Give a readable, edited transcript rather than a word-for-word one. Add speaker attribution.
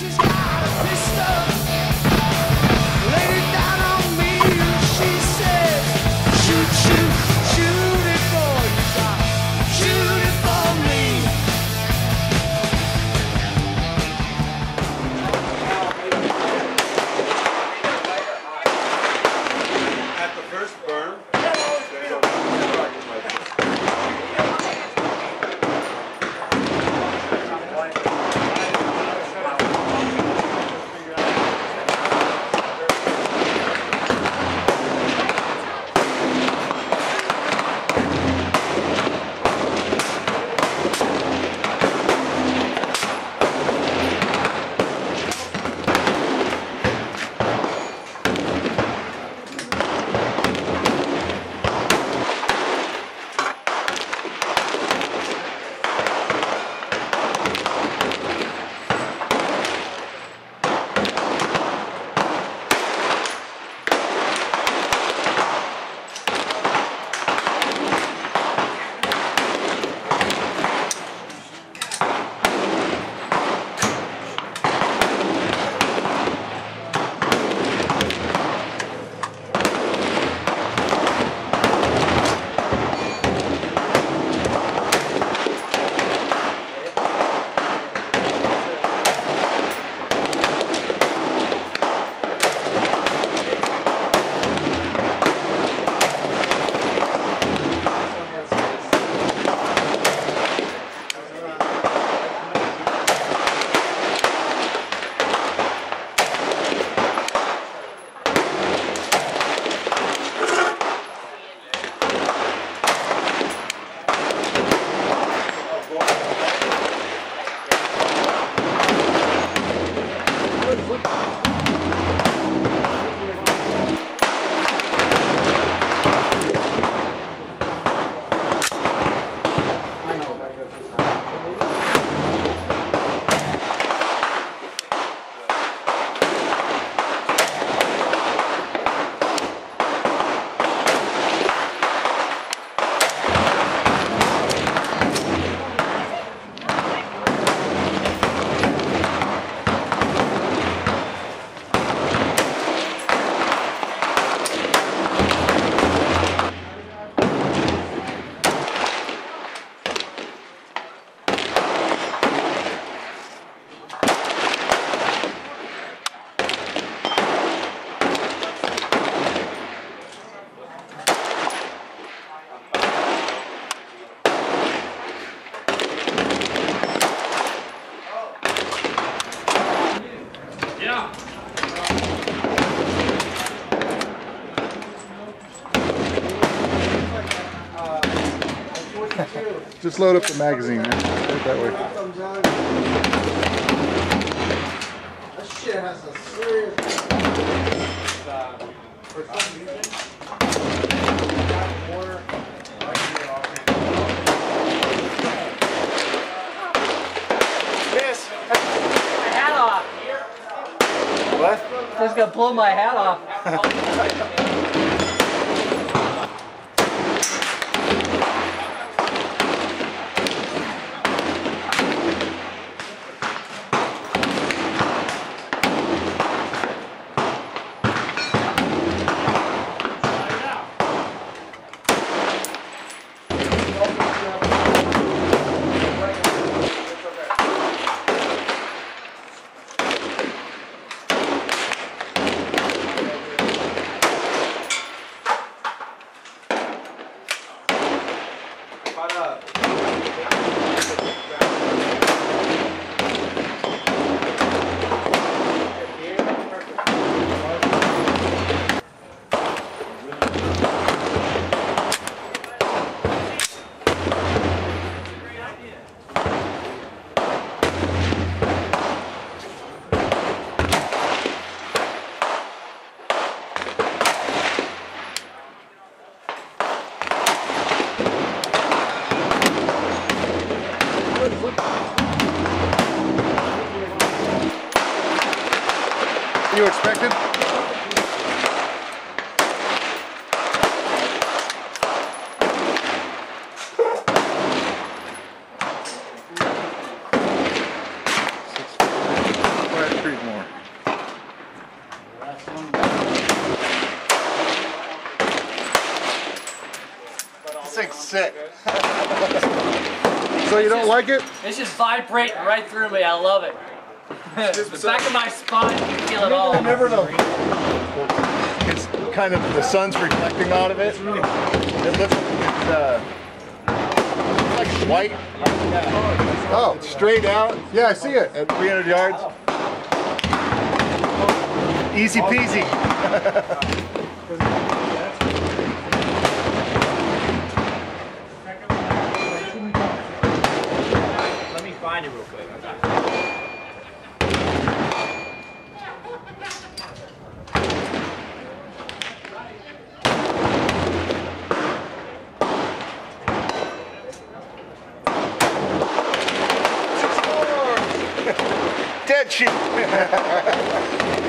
Speaker 1: she's got a pistol. Laid it down on me. She says, shoot, shoot, shoot it for you, Doc. Shoot it for me.
Speaker 2: At the first burn,
Speaker 3: Just load up the magazine, man. Do it that way.
Speaker 1: That shit has a serious.
Speaker 2: yes.
Speaker 4: My hat off.
Speaker 2: What?
Speaker 4: Just gonna blow my hat off.
Speaker 3: You expected? Right. sick. So you don't like it?
Speaker 4: It's just vibrating right through me. I love it. The back of my spine, you can feel it all.
Speaker 3: I never know. It's kind of, the sun's reflecting out of it. It looks like it's white. Oh, it's straight out. Yeah, I see it at 300 yards. Easy peasy.
Speaker 4: Let me find it real quick.
Speaker 3: Dead sheep.